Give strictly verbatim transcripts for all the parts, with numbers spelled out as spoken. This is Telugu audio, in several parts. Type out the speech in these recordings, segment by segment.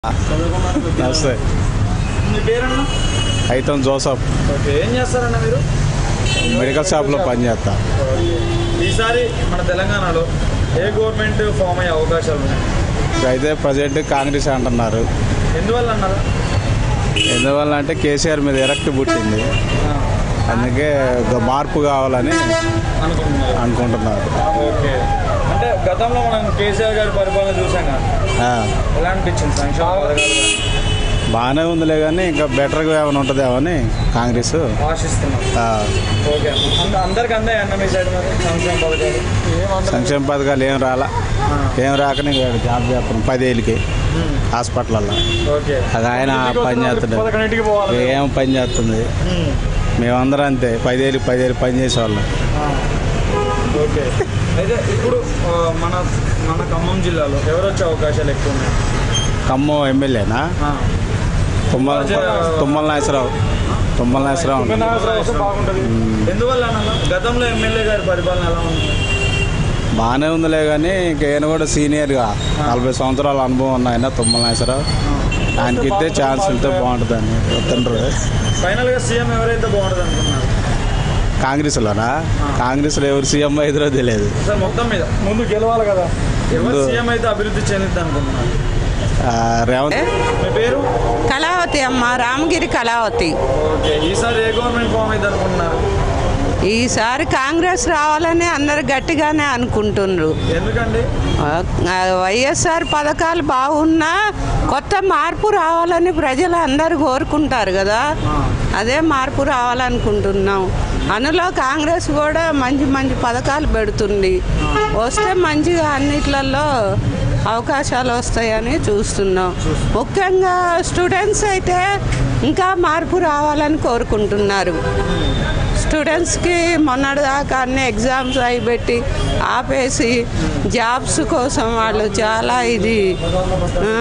నమస్తే. మీ పేరన్నా? అయితం జోసఫ్. ఓకే, ఏం చేస్తారన్న మీరు? మెడికల్ షాప్లో పనిచేస్తా. ఈసారి మన తెలంగాణలో ఏ గవర్నమెంట్ ఫామ్ అయ్యే అవకాశాలు ఉన్నాయి? అయితే ప్రజెంట్ కాంగ్రెస్ అంటున్నారు. ఎందువల్ల అన్నారు? ఎందువల్ల అంటే కేసీఆర్ మీద ఎరక్ట్ పుట్టింది, అందుకే ఒక మార్పు కావాలని అనుకుంటున్నారు అనుకుంటున్నారు. ఓకే, అంటే గతంలో మనం కేసీఆర్ గారి పరిపాలన చూసాం కదా, ఎలా అనిపించింది? సంక్షేమ పథకాలు బాగానే ఉందిలే, కానీ ఇంకా బెటర్గా ఏమైనా ఉంటుందేమో అని కాంగ్రెస్ ఆశిస్తున్నాం. ఓకే, అంద- అందరికి అందే అన్న మీ సైడ్ మరి సంక్షేమ పథకాలు? సంక్షేమ పథకాలు ఏం రాలా, ఏం రాకనే జాబ్ చేస్తున్నాం పదేళ్ళకి హాస్పిటల్లో. ఓకే, అది ఆయన పని చేస్తున్నాడు, ఏం పని చేస్తుంది. మేమందరం అంతే, పదేళ్ళకి పదేళ్ళు పని చేసేవాళ్ళం. ఓకే, అయితే ఇప్పుడు ఆ, మన మన ఖమ్మం జిల్లాలో ఎవరు వచ్చే అవకాశాలు ఎక్కువ ఉన్నాయి? ఖమ్మం ఎమ్మెల్యేనా? ఆ. తుమ్మల తుమ్మల నాగేశ్వరరావు. తుమ్మల నాగేశ్వరరావు బాగుంటుంది. ఎందువల్ల అన్న? గతంలో ఎమ్మెల్యే గారి పరిపాలన ఎలా ఉంది? బాగానే ఉందిలే, కానీ ఇంకా ఈయన కూడా సీనియర్గా నలభై సంవత్సరాల అనుభవం ఉన్న ఆయన తుమ్మల నాగేశ్వరరావు. ఆయనకి ఇస్తే ఛాన్స్ ఇస్తే బాగుంటుందని వస్తుండ్రు. ఫైనల్గా సీఎం ఎవరైతే బాగుంటుంది అనుకున్నారు? కాంగ్రెస్లోనా? కాంగ్రెస్లో ఎవరు సీఎం అయిద్దరో తెలియదు. సార్ మొత్తం మీద ముందు గెలవాలి కదా, ఎవరు సీఎం అయితే అభివృద్ధి చెందిద్ది అనుకుంటున్నారు? ఆ, రేవంత్. మీ పేరు? కళావతి అమ్మ, రామగిరి కళావతి. ఓకే, ఈసారి ఏ గవర్నమెంట్ ఫామ్ అయితే అనుకుంటున్నారు? ఈసారి కాంగ్రెస్ రావాలని అందరు గట్టిగానే అనుకుంటున్నారు. ఎందుకండి? ఆ, వైఎస్ఆర్ పథకాలు బాగున్నా కొత్త మార్పు రావాలని ప్రజలు అందరు కోరుకుంటారు కదా, అదే మార్పు రావాలనుకుంటున్నాం. అందులో కాంగ్రెస్ కూడా మంచి మంచి పథకాలు పెడుతుంది, వస్తే మంచిగా అన్నిట్లలో అవకాశాలు వస్తాయని చూస్తున్నాం. ముఖ్యంగా స్టూడెంట్స్ అయితే ఇంకా మార్పు రావాలని కోరుకుంటున్నారు. స్టూడెంట్స్కి మొన్నటిదాకా అన్ని ఎగ్జామ్స్ అయిపెట్టి ఆపేసి జాబ్స్ కోసం వాళ్ళు చాలా ఇది ఆ,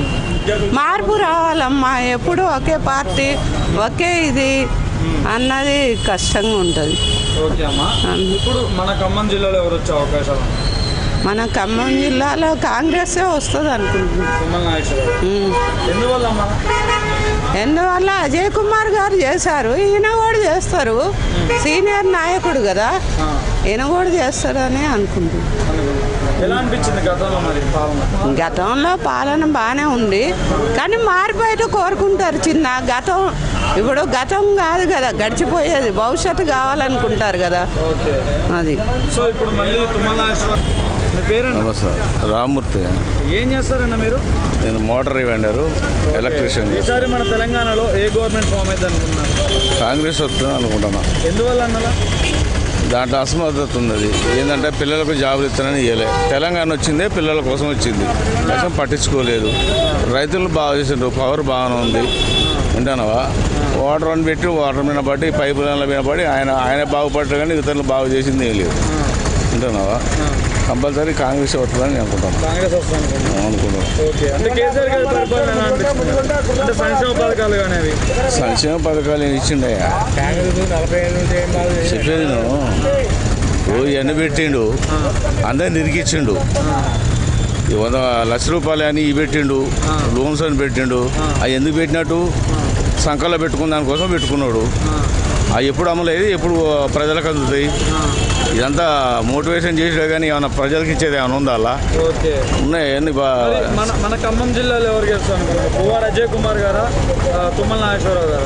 మార్పు రావాలమ్మా. ఎప్పుడు ఒకే పార్టీ ఒకే ఇది అన్నది కష్టంగా ఉంటుంది. ఓకే అమ్మా, ఇప్పుడు మన ఖమ్మం జిల్లాలో ఎవరు వచ్చే అవకాశాలు ఉన్నాయి? మన ఖమ్మం జిల్లాలో కాంగ్రెస్సే వస్తుంది అనుకుంటున్నాం. తుమ్మల నాగేశ్వరరావు. ఉమ్. ఎందువల్ల అమ్మా? ఎందువల్ల అజయ్ కుమార్ గారు చేశారు, ఈయన కూడా చేస్తారు. సీనియర్ నాయకుడు కదా, ఈయన కూడా చేస్తారని అనుకుంటున్నాను. ఎలా అనిపించింది గతంలో మరి పాలన? గతంలో పాలన బాగానే ఉంది, కానీ మార్పు అయితే కోరుకుంటారు. చిన్న గతం ఇప్పుడు గతం కాదు కదా, గడిచిపోయేది భవిష్యత్తు కావాలనుకుంటారు కదా, ఓకే, అది. సో ఇప్పుడు మళ్ళీ తుమ్మల నాగేశ్వరరావు. మీ పేరు? నమస్తే. రామ్మూర్తి. ఏం చేస్తారన్న మీరు? నేను మోటార్ వెండరు, ఎలక్ట్రీషియన్. ఈసారి మన తెలంగాణలో ఏ గవర్నమెంట్ ఫామ్ అయితే అనుకుంటున్నారు? కాంగ్రెస్ వస్తుంది అనుకుంటున్నా. ఎందువల్ల అన్నలా? దాంట్లో అసమర్థత ఉన్నది. ఏంటంటే పిల్లలకు జాబులు ఇస్తానని ఇవ్వలే. తెలంగాణ వచ్చిందే పిల్లల కోసం వచ్చింది, కోసం పట్టించుకోలేదు. రైతులు బాగా చేసిండ్రు, పవర్ బాగానే ఉంది. వింటానవా? వాటర్ అని పెట్టి వాటర్ మీద పడి పైపు లైన్ల మీద పడి ఆయన ఆయన బాగుపడ్డారు, కానీ ఇతరులు బాగు చేసింది ఏం లేదు. వింటున్నావా? కంపల్సరీ కాంగ్రెస్ వస్తుందని అనుకుంటాను. కాంగ్రెస్ వస్తుంది అనుకుంటాను. ఓకే, అంటే కేసీఆర్ గారి పరిపాలన ఎలా అనిపిస్తుంది? అంటే సంక్షేమ పథకాలు కానీ అవి సంక్షేమ పథకాలు ఏమి ఇచ్చిండయా? చెప్పేది నువ్వు ఓ ఎన్ని పెట్టిండు, అందరిని నిరికిచ్చిండు. ఈ వంద లక్ష రూపాయలు అని ఇవి పెట్టిండు, లోన్స్ అని పెట్టిండు. అవి ఎందుకు పెట్టినట్టు? సంకల్లో పెట్టుకున్న దానికోసం పెట్టుకున్నాడు. అవి ఎప్పుడు అమలేదు, ఎప్పుడు ప్రజలకు అందుతాయి. ఇదంతా మోటివేషన్ చేసినా కానీ ఏమైనా ప్రజలకు ఇచ్చేది ఏమైనా ఉందా? అలా ఓకే ఉన్నాయి అన్ని బా. మన మన ఖమ్మం జిల్లాలో ఎవరు గెలుస్తారు అనుకుంటున్నారు? పువ్వాడ అజయ్ కుమార్ గారా, ఆ, తుమ్మల నాగేశ్వరరావు గారా?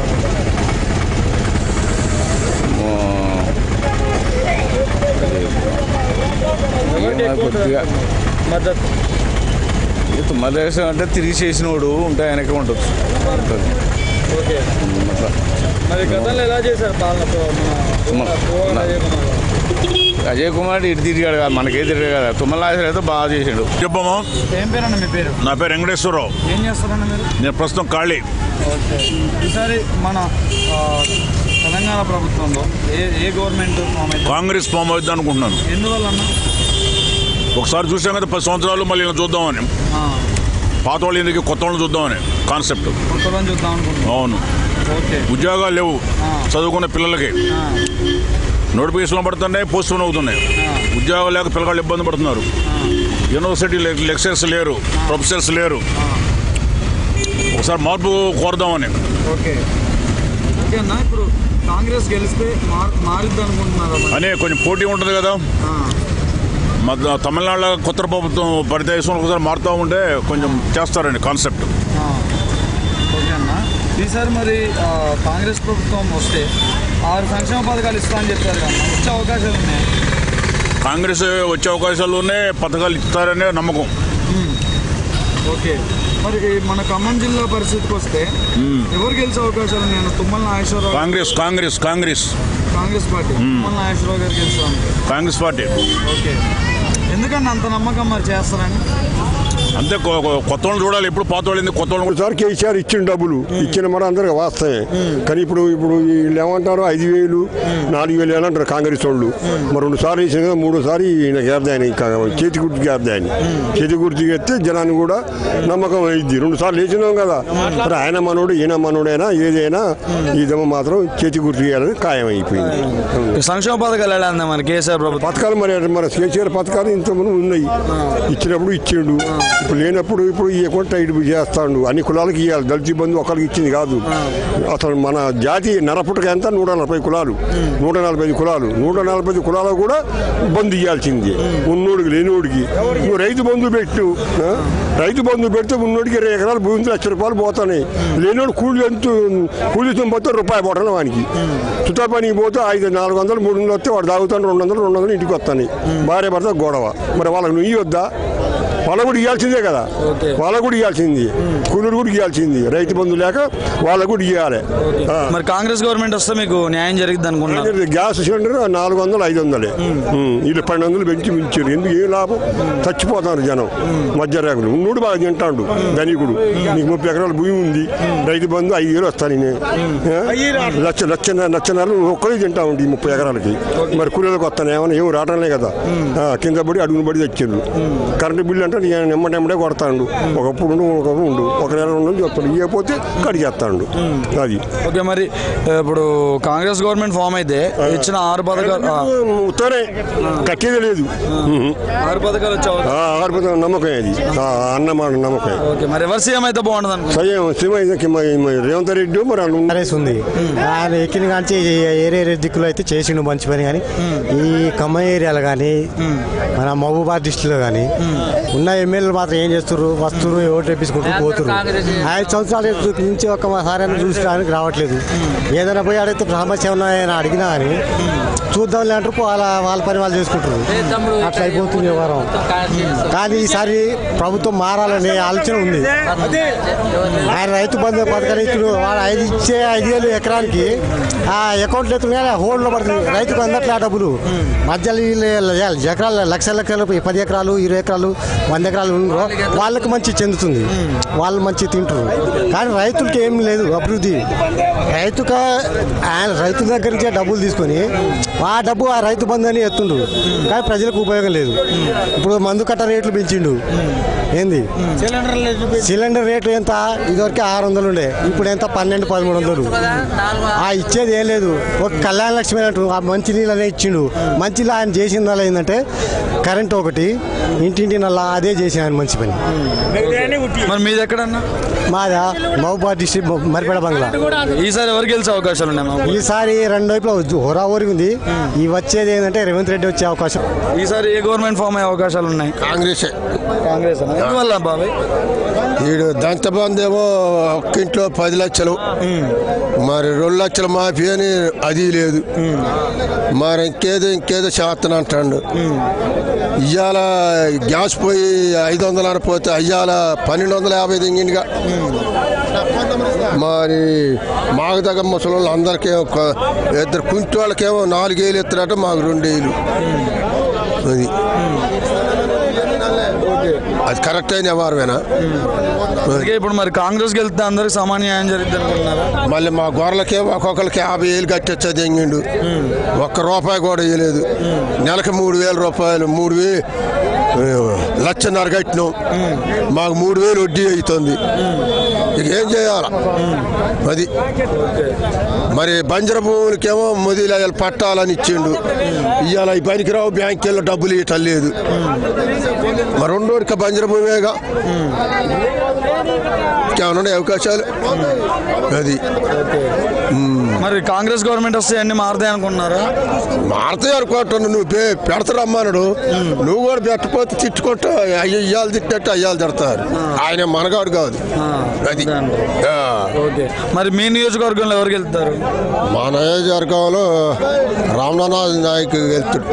ఎవరికి ఎక్కువ ఉంటుంది కొద్దిగా మద్దతు? మదేశం అంటే తిరిగి చేసినోడు ఉంటే ఆయనకే ఉంటుంది. ఓకే, అట్లా మరి గతంలో ఎలా చేశారు పాలన? మన పువ్వాడ అజయ్ కుమార్ గారు. అజయ్ కుమార్ ఇటు తిరిగాడు కదా, మనకే తిరిగాడు కదా. తుమ్మల నాగేశ్వరరావు అయితే బాగా చేసాడు. చెప్పమ్మా. ఏం పేరన్న మీ పేరు? నా పేరు వెంకటేశ్వరరావు. ఏం చేస్తారన్న మీరు? నేను ప్రస్తుతం ఖాళీ. ఓకే, ఈసారి మన ఆ, తెలంగాణ ప్రభుత్వంలో ఏ ఏ గవర్నమెంట్ ఫామ్ అయితే? కాంగ్రెస్ ఫామ్ అవుద్ది అనుకుంటున్నాను. ఎందువల్ల అన్న? ఒకసారి చూసాం కదా పది సంవత్సరాలు, మళ్ళీ ఇలా చూద్దామని. ఆ, పాత వాళ్ళు ఎందుకు కొత్త వాళ్ళని చూద్దామని కాన్సెప్ట్. కొత్తదని చూద్దాం అనుకుంటున్నాను. అవును, ఓకే, ఉద్యోగాలు లేవు చదువుకున్న పిల్లలకి. ఆ, నోటిఫికేషన్లు పడుతున్నాయి, పోస్ట్పోన్ అవుతున్నాయి. ఉద్యోగాలు లేక పిల్లగాళ్ళు ఇబ్బంది పడుతున్నారు. యూనివర్సిటీ లెక్చరర్స్ లేరు, ప్రొఫెసర్స్ లేరు. ఒకసారి మార్పు కోరదామని. ఓకే ఓకే అన్న, ఇప్పుడు కాంగ్రెస్ గెలిస్తే మార్ మారిద్ది అనుకుంటున్నారా? అని కొంచెం పోటీ ఉంటుంది కదా. మా తమిళనాడులో కొత్త ప్రభుత్వం పడితే ఒకసారి మారుతూ ఉంటే కొంచెం చేస్తారండి కాన్సెప్ట్. ఓకే అన్న, ఈసారి మరి కాంగ్రెస్ ప్రభుత్వం వస్తే ఆరు సంక్షేమ పథకాలు ఇస్తా అని చెప్పారు కదా, వచ్చే అవకాశాలు ఉన్నాయి? కాంగ్రెస్ వచ్చే అవకాశాలు ఉన్నాయి, పథకాలు ఇస్తారనే నమ్మకం. ఓకే, మరి మన ఖమ్మం జిల్లా పరిస్థితికి వస్తే ఎవరు గెలిచే అవకాశాలు? నేను తుమ్మల నాగేశ్వరరావు. కాంగ్రెస్ కాంగ్రెస్ కాంగ్రెస్ కాంగ్రెస్ పార్టీ తుమ్మల నాగేశ్వరరావు గారు గెలుస్తాను. కాంగ్రెస్ పార్టీ. ఓకే, ఎందుకన్నా అంత నమ్మకం మరి చేస్తారని? అంతే, కొత్త వాళ్ళు చూడాలి. ఎప్పుడు పాత వాళ్ళు కొత్త వాళ్ళు. సార్ కేసీఆర్ ఇచ్చిన డబ్బులు ఇచ్చిన మాట అందరికి వాస్తవే, కానీ ఇప్పుడు ఇప్పుడు వీళ్ళు ఏమంటారు ఐదు వేలు నాలుగు వేలు అని అంటారు కాంగ్రెస్ వాళ్ళు. మరి రెండు సార్లు వేసిన కదా, మూడోసారి ఈయనకి ఏర్దాయని చేతి గుర్తుకి ఏర్దాయని చేతి గుర్తుకి ఎత్తే జనాన్ని కూడా నమ్మకం అయింది. రెండు సార్లు వేసినాం కదా, మరి ఆయన మనోడు ఈయన మనోడైనా ఏదైనా ఇదేమో మాత్రం చేతి గుర్తుకి వేయాలని ఖాయం అయిపోయింది. సంక్షేమ పథకాలు ఎలా ఉందా మరి కేసీఆర్ ప్రభుత్వం? పథకాలు మరి మన కేసీఆర్ పథకాలు ఇంతమంది ఉన్నాయి, ఇచ్చినప్పుడు ఇచ్చిండు, ఇప్పుడు లేనప్పుడు ఇప్పుడు ఇవ్వకుండా టైట్ చేస్తాడు. అన్ని కులాలకు ఇవ్వాలి, దళిత బంధు ఒకరికి ఇచ్చింది కాదు. అసలు మన జాతి నరపుటక ఎంత నూట నలభై కులాలు నూట నలభై కులాలు నూట నలభై కులాలకు కూడా బంధు ఇవ్వాల్సింది. ఉన్నోడికి లేనివాడికి నువ్వు రైతు బంధు పెట్టు, రైతు బంధు పెడితే ఉన్నోడికి ఇరవై ఎకరాలు భూమి లక్ష రూపాయలు పోతాయి. లేనివాడు కూలి ఎంత కూలితో పోతే రూపాయి పోవడం వానికి. చుట్టా పనికి పోతే ఐదు నాలుగు వందలు మూడు వందలు వస్తే వాడు తాగుతాను, రెండు వందలు రెండు వందలు ఇంటికి వస్తాయి. భార్య భర్త గొడవ, మరి వాళ్ళకి నువ్వు వద్దా? వాళ్ళకు కూడా ఇవ్వాల్సిందే కదా, వాళ్ళకు కూడా ఇవ్వాల్సింది, కూలీలు కూడా ఇవ్వాల్సింది. రైతు బంధు లేక వాళ్ళకు కూడా ఇవ్వాలి. మరి కాంగ్రెస్ గవర్నమెంట్ వస్తే మీకు న్యాయం జరిగింది అనుకుంటున్నారు? గ్యాస్ సిలిండర్ నాలుగు వందలు ఐదు వందలే వీళ్ళు పన్నెండు వందలు పెంచి మించారు. ఎందుకు ఏం లాభం? చచ్చిపోతారు జనం. మధ్య రేకులు ఉన్నోడు బాగా తింటాడు ధనికుడు. నీకు ముప్పై ఎకరాల భూమి ఉంది, రైతు బంధు ఐదు వేలు వస్తాను లక్ష లక్ష లక్షన్నర ఒక్కరే తింటా ఉంది ముప్పై ఎకరాలకి. మరి కూలీలకు వస్తాను ఏమన్నా ఏమి రావడంలే కదా, కింద పడి అడుగును పడి తెచ్చిండు. కరెంటు బిల్లు అంటే నిమ్మటెమ్మడే కొడతాడు. ఒకప్పుడు ఉండు ఒకప్పుడు ఉండు ఒక నెల రెండు చెప్తాడు, ఇవ్వకపోతే కడి చేస్తాడు. అది ఓకే, మరి ఇప్పుడు కాంగ్రెస్ గవర్నమెంట్ ఫామ్ అయితే ఇచ్చిన ఆరు పథకాలు ఉత్తరే కట్టేది లేదు. ఆరు పథకాలు వచ్చావు? ఆరు పథకాలు నమ్మకం అది అన్నమాట నమ్మకం. ఓకే, మరి ఎవరు సీఎం అయితే బాగుంటుంది? సీఎం సీఎం రేవంత్ రెడ్డి మరి ఉంది. ఆయన ఎక్కిన కానీ ఏరియా దిక్కులో అయితే చేసిండు మంచి పని. కానీ ఈ ఖమ్మం ఏరియాలో కానీ మన మహబూబాద్ డిస్ట్రిక్ట్లో కానీ ఉన్న ఎమ్మెల్యేలు మాత్రం ఏం చేస్తున్నారు? వస్తున్నారు, ఓటు వేపించుకుంటూ పోతున్నారు. ఐదు సంవత్సరాల నుంచి ఒక్కసారి చూసడానికి రావట్లేదు. ఏదైనా పోయి అడిగితే సమస్య ఉన్నాయని అడిగినా కానీ చూద్దాం లేంటారు, వాళ్ళ వాళ్ళ పని వాళ్ళు చేసుకుంటారు. అట్లా అయిపోతుంది వ్యవహారం. కానీ ఈసారి ప్రభుత్వం మారాలనే ఆలోచన ఉంది. ఆయన రైతు బంధు పథకాలు ఇచ్చిన వాడు ఐదు ఇచ్చే ఐదు వేలు ఎకరానికి ఆ అకౌంట్లో ఎత్తున్నా హోల్డ్లో పడుతుంది. రైతుకు అందట్లే ఆ డబ్బులు. మధ్యలో ఎకరాలు లక్షల లక్షలు పది ఎకరాలు ఇరవై ఎకరాలు వంద ఎకరాలు ఉన్నారో వాళ్ళకి మంచి చెందుతుంది, వాళ్ళు మంచి తింటారు. కానీ రైతులకి ఏం లేదు అభివృద్ధి. రైతుగా ఆయన రైతుల దగ్గర నుంచే డబ్బులు తీసుకొని ఆ డబ్బు ఆ రైతు బంధు అని ఎత్తుండు, కానీ ప్రజలకు ఉపయోగం లేదు. ఇప్పుడు మందు కట్ట రేట్లు పెంచిండు. ఏంది సిలిండర్ రేటు ఎంత? ఇదివరకు ఆరు వందలు ఉండే, ఇప్పుడు ఎంత పన్నెండు పదమూడు వందలు. ఆ ఇచ్చేది ఏం లేదు. ఒక కళ్యాణ లక్ష్మి అంటారు, ఆ మంచి నీళ్ళు అనే ఇచ్చిండు. మంచిలో ఆయన చేసింది అలా ఏంటంటే కరెంట్ ఒకటి ఇంటింటి నల్లా అదే చేసి ఆయన మంచి పని. మరి మీది ఎక్కడన్నా? మాదా మహబూబాద్ డిస్ట్రిక్ట్ మరిపేడ బంగ్లా. ఈసారి ఎవరు గెలిచే అవకాశాలు ఉన్నాయి? ఈసారి రెండు వైపులో హోరాహోరీ ఉంది. ఈ వచ్చేది ఏంటంటే రేవంత్ రెడ్డి వచ్చే అవకాశం. ఈసారి ఏ గవర్నమెంట్ ఫామ్ అయ్యే అవకాశాలు ఉన్నాయి? కాంగ్రెస్. కాంగ్రెస్ ఎందువల్ల బాబాయ్? వీడు దంతబంధు ఏమో ఒక్కింట్లో పది లక్షలు, మరి రెండు లక్షల మాఫీ అని అది లేదు. మరి ఇంకేదో ఇంకేదో చేస్తాను అంటాడు. ఇవాళ గ్యాస్ పోయి ఐదు వందలు అనిపోతే అయ్యాల పన్నెండు వందల యాభై దింగిందిగా. మరి మాకు దగ్గర ముసలి అందరికీ ఇద్దరు కుంటి వాళ్ళకేమో నాలుగేళ్ళు ఎత్తున్నట్టు మాకు రెండేళ్ళు. అది అది కరెక్ట్ అయిన వ్యవహారమేనా? ఇప్పుడు మరి కాంగ్రెస్ గెలిస్తే అందరికి సమాన న్యాయం జరుగుతుంది అనుకుంటున్నారా? మళ్ళీ మా గొర్రెలకే ఒక్కొక్కరికి యాభై వేలు కట్టొచ్చా దెంగిండు, ఒక్క రూపాయి కూడా ఇవ్వలేదు. నెలకి మూడు వేల రూపాయలు మూడు వేలు లక్షన్నర కట్టినాం, మాకు మూడు వేలు వడ్డీ అవుతుంది. ఇక ఏం చేయాల అది. మరి బంజర భూములకేమో మొదలు పట్టాలని ఇచ్చిండు, ఇవాళ ఈ పనికిరావు బ్యాంకుల్లో డబ్బులు ఇవ్వటం లేదు. మరి రెండోడికి బంజర భూమేగా, ఇంకేమైనా ఉన్నాయి అవకాశాలు అది. మరి కాంగ్రెస్ గవర్నమెంట్ వస్తే అన్ని మారుతాయి అనుకుంటున్నారా? మారుతాయి అనుకుంటున్నాను. నువ్వు పె- పెడతారమ్మానుడు, నువ్వు కూడా పెట్టకపోతే తిట్టుకుంటా అయ్యి ఇయ్యాలు తిట్టట్టు అయ్యాలు తిడతారు. ఆయన మనగాడు కాదు అది. ఆ. ఓకే, మరి మీ నియోజకవర్గంలో ఎవరికి వెళ్తారు? మా నియోజకవర్గంలో రామనాథ్ నాయక్ వెళ్తాడు.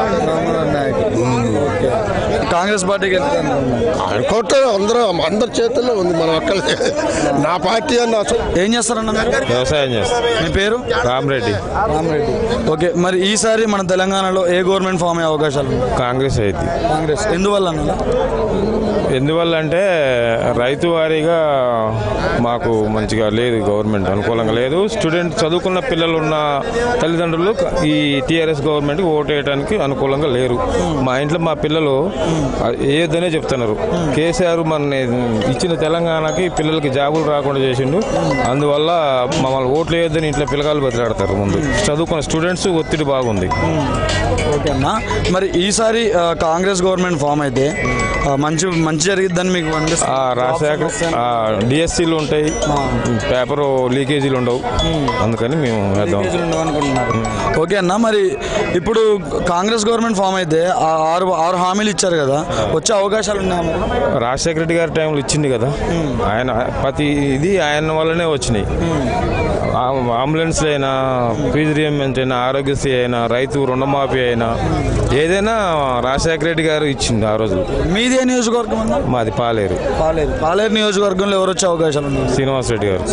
కాంగ్రెస్ పార్టీకి వెళ్తాను అనుకుంటారు. అందరూ అందరి చేతుల్లో ఉంది, మనం ఒక్కలే. నా పార్టీ అన్న ఏం చేస్తారన్న మీరు? వ్యవసాయం చేస్తాం. మీ పేరు? రామరెడ్డి. రామరెడ్డి. ఓకే, మరి ఈసారి మన తెలంగాణలో ఏ గవర్నమెంట్ ఫామ్ అయ్యే అవకాశాలు ఉన్నాయి? కాంగ్రెస్ అయితే. కాంగ్రెస్. ఎందువల్ల అన్న? ఎందువల్ల అంటే రైతు వారీగా మాకు మంచిగా లేదు, గవర్నమెంట్ అనుకూలంగా లేదు. స్టూడెంట్ చదువుకున్న పిల్లలు ఉన్న తల్లిదండ్రులు ఈ టీఆర్ఎస్ గవర్నమెంట్కి ఓటు వేయడానికి అనుకూలంగా లేరు. మా ఇంట్లో మా పిల్లలు ఏదనే చెప్తున్నారు. కేసీఆర్ మన ఇచ్చిన తెలంగాణకి పిల్లలకి జాబులు రాకుండా చేసిండు, అందువల్ల మమ్మల్ని ఓట్లు వేయొద్దని ఇంట్లో పిల్లగాళ్ళు బతిలాడతారు. ముందు చదువుకున్న స్టూడెంట్స్ ఒత్తిడి బాగుంది. ఓకే అన్న, మరి ఈసారి ఆ, కాంగ్రెస్ గవర్నమెంట్ ఫామ్ అయితే ఆ, మంచి మంచి జరిగిద్దని మీకు అనిపిస్తుంది? రాజశేఖర్ డిఎస్సీలు ఉంటాయి, పేపర్ లీకేజీలు ఉండవు, అందుకని మేము వేద్దాం అనుకుంటున్నారు. ఓకే అన్న, మరి ఇప్పుడు కాంగ్రెస్ గవర్నమెంట్ ఫామ్ అయితే ఆ ఆరు ఆరు హామీలు ఇచ్చారు కదా, వచ్చే అవకాశాలు ఉన్నాయా మరి? రాజశేఖర రెడ్డి గారి టైంలో ఇచ్చింది కదా, ఆయన ప్రతి ఇది ఆయన వల్లనే వచ్చినాయి. అంబులెన్స్లు అయినా, ఫీజు రియంబర్స్మెంట్ అయినా, ఆరోగ్యశ్రీ అయినా, రైతు రుణమాఫీ అయినా, ఏదైనా రాజశేఖర రెడ్డి గారు ఇచ్చింది ఆ రోజు. మీదే నియోజకవర్గం అన్న? మాది పాలేరు. పాలేరు. పాలేరు నియోజకవర్గంలో ఎవరు వచ్చే అవకాశాలు ఉన్నాయి? శ్రీనివాస్ రెడ్డి గారు.